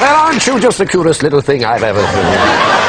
Well, aren't you just the cutest little thing I've ever seen?